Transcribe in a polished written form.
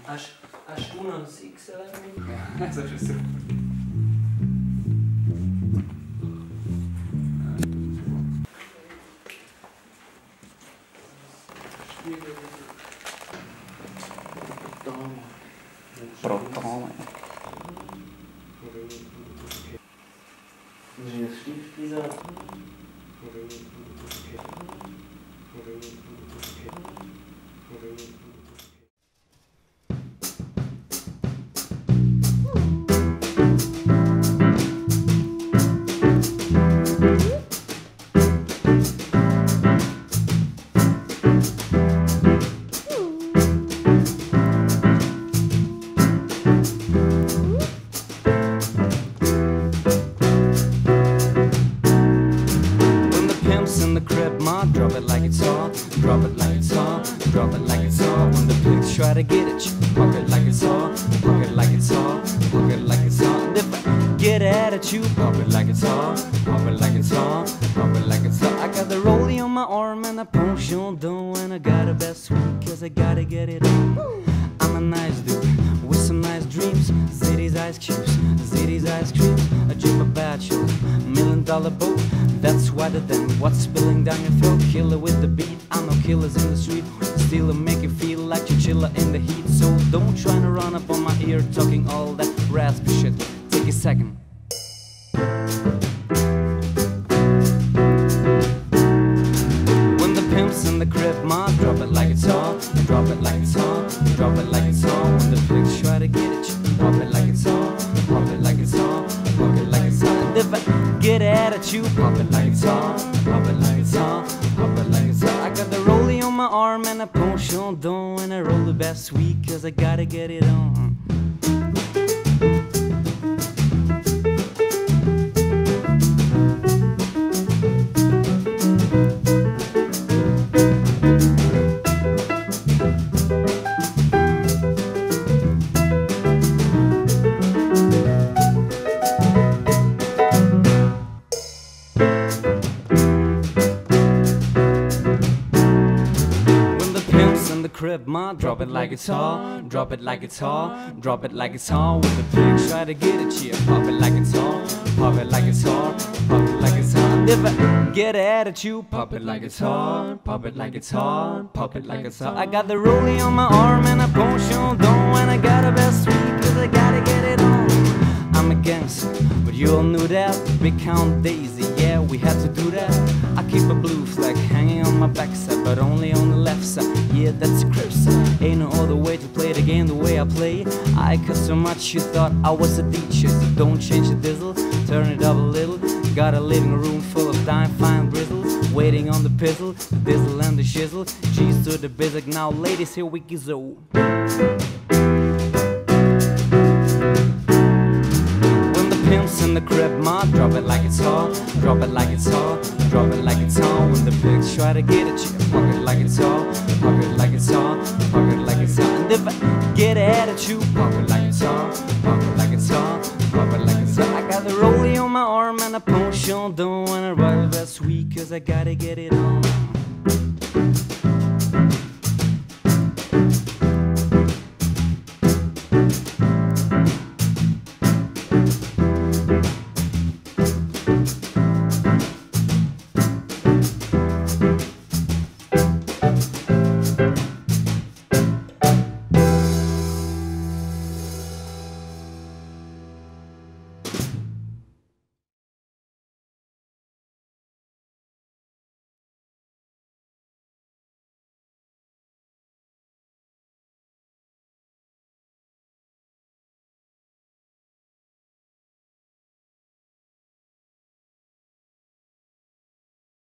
Hast du noch ein XL mit? Ja, das ist so. Proton. Das ist ein Stiftpizza. In the crib, ma, drop it like it's hot, drop it like it's hot, drop it like it's hot. When the pigs try to get at you, pop it like it's hot, pop it like it's hot, pop it like it's hot. And if I get at you, pop it like it's hot, pop it like it's hot, pop it like it's hot. I got the rollie on my arm and a potion dough, and I got a best sweet 'cause I gotta get it on. I'm a nice dude with some nice dreams. Zitty's ice cubes, Zitty's ice cream. A drip of bachelor, $1 million boat. That's wetter than what's spilling down your throat. Killer with the beat, I know killers in the street. Still make you feel like you're chiller in the heat. So don't try to run up on my ear talking all that raspy shit. Take a second. When the pimp's in the crib, ma, drop it like it's hot, drop it like it's hot, drop it like it's hot. When the pigs try to get at you, pop it like it's hot, pop it like it's hot, pop it like it's hot. And if I get at you, pop it like it's hot, pop it like it's hot, pop it like it's hot. I got the rollie on my arm and a potion dough, and I roll the best sweet 'cause I gotta get it on. The crib, ma, drop it like it's hot, drop it like it's hot, drop it like it's hot. When the pigs try to get at you, pop it like it's hot, pop it like it's hot, pop it like it's hot. And if I get at you, pop it like it's hot, pop it like it's hot, pop it like it's hot. I got the rollie on my arm and a potion dough, and I got a best sweet 'cause I gotta get it on. I'm a gangster, but you all knew that. Big Count Daisy, yeah, we had to do that. I keep a blue flag hanging on my backside, but only on the left side. Yeah, that's a crib side. Ain't no other way to play the game the way I play. I cut so much you thought I was a DJ. So don't change the diesel, turn it up a little. Got a living room full of dime fine bristles, waiting on the pizzle, the dizzle and the shizzle. Cheese to the bizzle, now ladies, here we go. In the crib, ma, drop it like it's hot, drop it like it's hot, drop it like it's hot. When the pigs try to get at you, pop it like it's hot, pop it like it's hot, pop it like it's hot. And if I get at you, pop it like it's hot, pop it like it's hot, pop it like it's hot. I got the rollie on my arm and a potion dough, and I ride that sweet 'cause I gotta get it on.